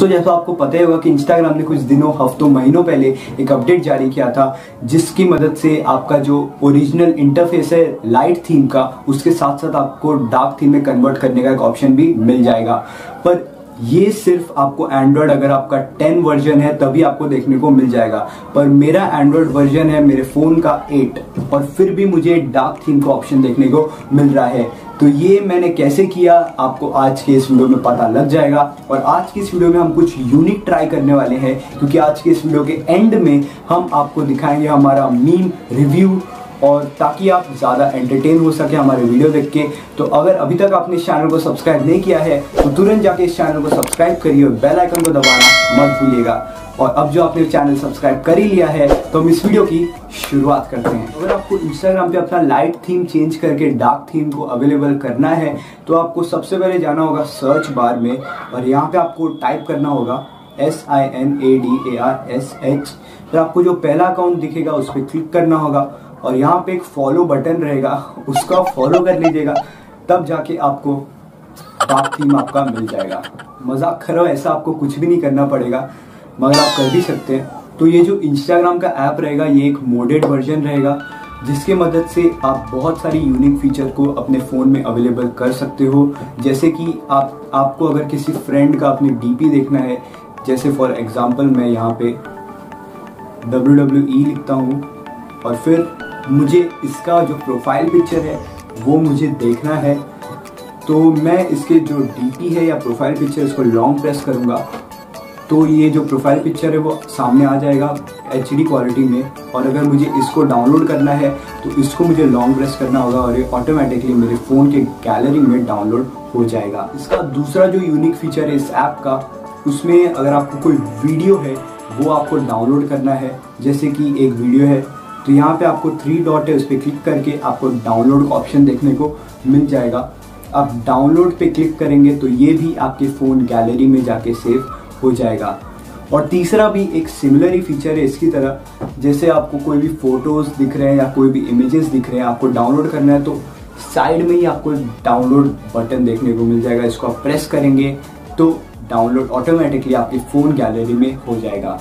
दोस्तों जैसा आपको पता ही होगा कि इंस्टाग्राम ने कुछ दिनों, हफ्तों, महीनों पहले एक अपडेट जारी किया था जिसकी मदद से आपका जो ओरिजिनल इंटरफेस है लाइट थीम का, उसके साथ साथ आपको डार्क थीम में कन्वर्ट करने का एक ऑप्शन भी मिल जाएगा। पर ये सिर्फ आपको एंड्रॉयड, अगर आपका 10 वर्जन है तभी आपको देखने को मिल जाएगा। पर मेरा एंड्रॉयड वर्जन है मेरे फोन का 8 और फिर भी मुझे डार्क थीम का ऑप्शन देखने को मिल रहा है। तो ये मैंने कैसे किया आपको आज के इस वीडियो में पता लग जाएगा। और आज की इस वीडियो में हम कुछ यूनिक ट्राई करने वाले हैं, क्योंकि आज के इस वीडियो के एंड में हम आपको दिखाएंगे हमारा मीम रिव्यू, और ताकि आप ज़्यादा एंटरटेन हो सके हमारे वीडियो देख के। तो अगर अभी तक आपने इस चैनल को सब्सक्राइब नहीं किया है तो तुरंत जाके इस चैनल को सब्सक्राइब करिए और बेल आइकन को दबाना मत भूलिएगा। और अब जो आपने चैनल सब्सक्राइब कर ही लिया है तो हम इस वीडियो की शुरुआत करते हैं। अगर आपको इंस्टाग्राम पे अपना लाइट थीम चेंज करके डार्क थीम को अवेलेबल करना है तो आपको सबसे पहले जाना होगा सर्च बार में, और यहाँ पे आपको टाइप करना होगा SINADARSH। फिर आपको जो पहला अकाउंट दिखेगा उस पर क्लिक करना होगा, और यहाँ पे एक फॉलो बटन रहेगा, उसका फॉलो कर लीजिएगा। तब जाके आपको डार्क थीम आपका मिल जाएगा। मजाक करो, ऐसा आपको कुछ भी नहीं करना पड़ेगा, मगर आप कर भी सकते हैं। तो ये जो इंस्टाग्राम का ऐप रहेगा ये एक मोडेड वर्जन रहेगा, जिसके मदद से आप बहुत सारी यूनिक फीचर को अपने फ़ोन में अवेलेबल कर सकते हो। जैसे कि आपको अगर किसी फ्रेंड का अपने डीपी देखना है, जैसे फॉर एग्जांपल मैं यहाँ पे WWE लिखता हूँ और फिर मुझे इसका जो प्रोफाइल पिक्चर है वो मुझे देखना है, तो मैं इसके जो डीपी है या प्रोफाइल पिक्चर इसको लॉन्ग प्रेस करूँगा तो ये जो प्रोफाइल पिक्चर है वो सामने आ जाएगा HD क्वालिटी में। और अगर मुझे इसको डाउनलोड करना है तो इसको मुझे लॉन्ग प्रेस करना होगा और ये ऑटोमेटिकली मेरे फ़ोन के गैलरी में डाउनलोड हो जाएगा। इसका दूसरा जो यूनिक फीचर है इस ऐप का, उसमें अगर आपको कोई वीडियो है वो आपको डाउनलोड करना है, जैसे कि एक वीडियो है तो यहाँ पे आपको 3 डॉट है, उस पर क्लिक करके आपको डाउनलोड का ऑप्शन देखने को मिल जाएगा। आप डाउनलोड पे क्लिक करेंगे तो ये भी आपके फ़ोन गैलरी में जाके सेव हो जाएगा। और तीसरा भी एक सिमिलर ही फीचर है इसकी तरह, जैसे आपको कोई भी फोटोज़ दिख रहे हैं या कोई भी इमेजेस दिख रहे हैं, आपको डाउनलोड करना है तो साइड में ही आपको डाउनलोड बटन देखने को मिल जाएगा। इसको आप प्रेस करेंगे तो डाउनलोड ऑटोमेटिकली आपके फ़ोन गैलरी में हो जाएगा।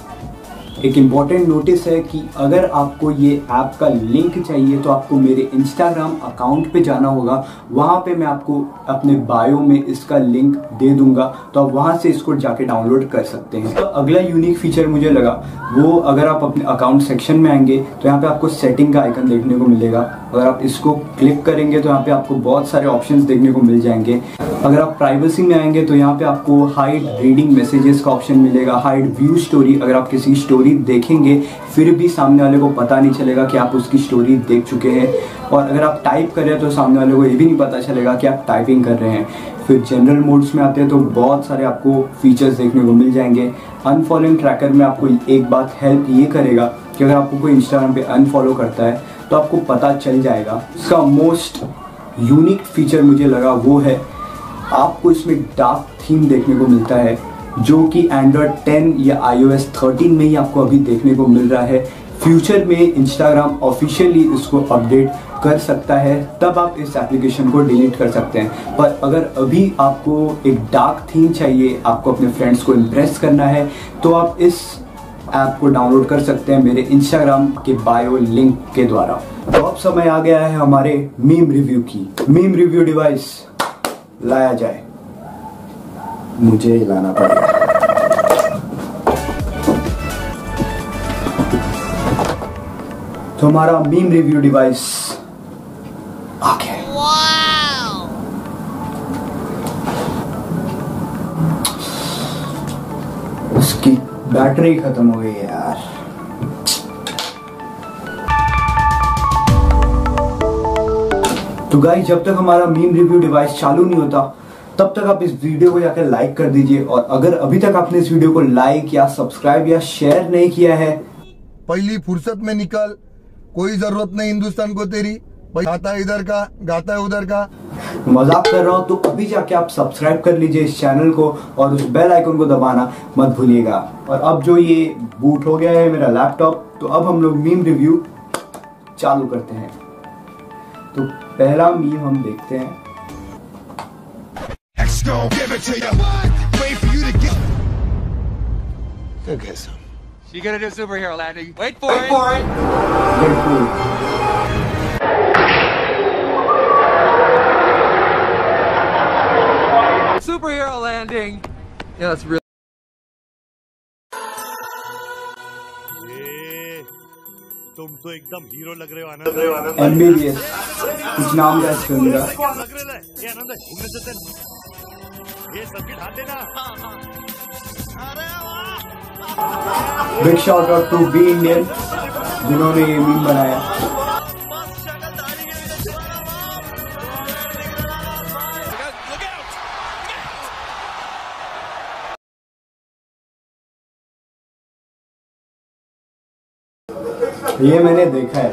एक इम्पॉर्टेंट नोटिस है कि अगर आपको ये ऐप का लिंक चाहिए तो आपको मेरे इंस्टाग्राम अकाउंट पे जाना होगा। वहाँ पे मैं आपको अपने बायो में इसका लिंक दे दूंगा, तो आप वहाँ से इसको जाके डाउनलोड कर सकते हैं। तो अगला यूनिक फीचर मुझे लगा वो, अगर आप अपने अकाउंट सेक्शन में आएंगे तो यहाँ पे आपको सेटिंग का आइकन देखने को मिलेगा। अगर आप इसको क्लिक करेंगे तो यहाँ पे आपको बहुत सारे ऑप्शंस देखने को मिल जाएंगे। अगर आप प्राइवेसी में आएंगे तो यहाँ पे आपको हाइड रीडिंग मैसेजेस का ऑप्शन मिलेगा, हाइड व्यू स्टोरी। अगर आप किसी स्टोरी देखेंगे फिर भी सामने वाले को पता नहीं चलेगा कि आप उसकी स्टोरी देख चुके हैं। और अगर आप टाइप कर रहे हैं तो सामने वाले को ये भी नहीं पता चलेगा कि आप टाइपिंग कर रहे हैं। फिर जनरल मोड्स में आते हैं तो बहुत सारे आपको फीचर्स देखने को मिल जाएंगे। अनफॉलोइंग ट्रैकर में आपको एक बात हेल्प ये करेगा कि अगर आपको कोई इंस्टाग्राम पे अनफॉलो करता है तो आपको पता चल जाएगा। इसका मोस्ट यूनिक फीचर मुझे लगा वो है आपको इसमें डार्क थीम देखने को मिलता है, जो कि एंड्रॉयड 10 या iOS 13 में ही आपको अभी देखने को मिल रहा है। फ्यूचर में इंस्टाग्राम ऑफिशियली इसको अपडेट कर सकता है, तब आप इस एप्लीकेशन को डिलीट कर सकते हैं। पर अगर अभी आपको एक डार्क थीम चाहिए, आपको अपने फ्रेंड्स को इम्प्रेस करना है, तो आप इस ऐप को डाउनलोड कर सकते हैं मेरे इंस्टाग्राम के बायो लिंक के द्वारा। तो अब समय आ गया है हमारे मीम रिव्यू की। मीम रिव्यू डिवाइस लाया जाए, मुझे लाना पड़ेगा। तो हमारा मीम रिव्यू डिवाइस आ गया है। उसकी बैटरी खत्म हो गई है यार। तो गाइस, जब तक हमारा मीम रिव्यू डिवाइस चालू नहीं होता तब तक आप इस वीडियो को जाकर लाइक कर दीजिए। और अगर अभी तक आपने इस वीडियो को लाइक या सब्सक्राइब या शेयर नहीं किया है, पहली फुर्सत में निकल, कोई जरूरत नहीं हिंदुस्तान को तेरी, खाता है इधर का गाता है उधर का। मजाक कर रहा हूं, तो अभी जाके आप सब्सक्राइब कर लीजिए इस चैनल को और उस बेल आइकन को दबाना मत भूलिएगा। और अब जो ये बूट हो गया है मेरा लैपटॉप, तो अब हम लोग मीम रिव्यू चालू करते हैं। तो पहला मीम हम देखते हैं। कैसा? She's gonna do superhero landing. Wait for it. Superhero landing. Yeah, that's real. तुम तो एकदम हीरो लग रहे हो आनंद। MBBS कुछ नाम है इस फिल्म का। लग रहे ये आनंद ये सर्किट हाथ देना। Big shout out to be Indian जिन्होंने ये मीम बनाया। ये मैंने देखा है।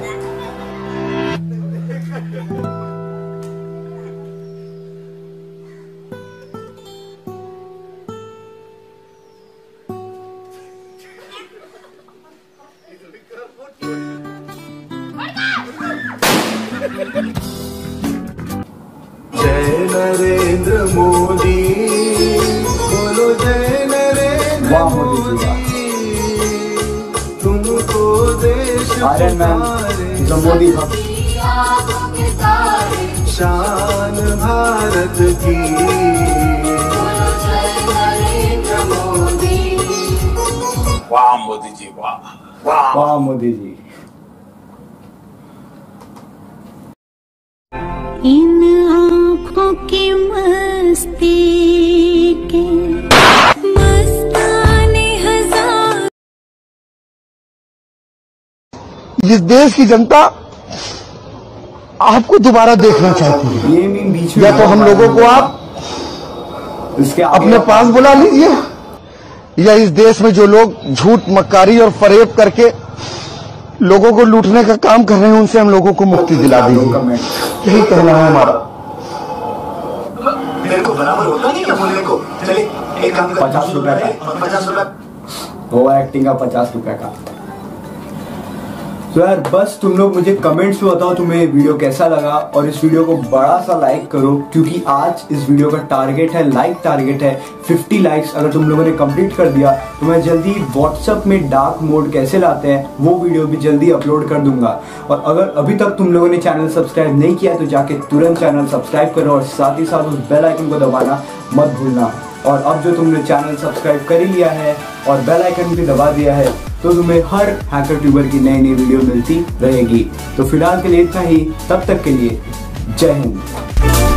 जय नरेंद्र मोदी, बोलो जय नरेंद्र मोदी, तुमको देश आयरन मैन मोदी भक्त। शान भारत की, वाह मोदी जी, वाह वाह मोदी जी। इन आँखों की मस्ती के मस्ताने हजार। इस देश की जनता आपको दोबारा देखना चाहती है। ये मीम बीच में या तो हम लोगों को आप इसके अपने पास बुला लीजिए, या इस देश में जो लोग झूठ मक्कारी और फरेब करके लोगों को लूटने का काम कर रहे हैं उनसे हम लोगों को मुक्ति दिला दीजिए। यही कहना है हमारा। मेरे को बराबर होता नहीं क्या बोलने को। चलिए एक काम करते हैं, 50 रुपए का। 50 रुपए वो एक्टिंग का 50 रुपए का। तो यार बस तुम लोग मुझे कमेंट्स में बताओ तुम्हें वीडियो कैसा लगा, और इस वीडियो को बड़ा सा लाइक करो क्योंकि आज इस वीडियो का टारगेट है, लाइक टारगेट है 50 लाइक्स। अगर तुम लोगों ने कंप्लीट कर दिया तो मैं जल्दी व्हाट्सएप में डार्क मोड कैसे लाते हैं वो वीडियो भी जल्दी अपलोड कर दूंगा। और अगर अभी तक तुम लोगों ने चैनल सब्सक्राइब नहीं किया तो जाके तुरंत चैनल सब्सक्राइब करो और साथ ही साथ उस बेल आइकन को दबाना मत भूलना। और अब जो तुमने चैनल सब्सक्राइब कर ही लिया है और बेल आइकन भी दबा दिया है तो तुम्हें हर हैकर ट्यूबर की नई नई वीडियो मिलती रहेगी। तो फिलहाल के लिए इतना ही, तब तक के लिए जय हिंद।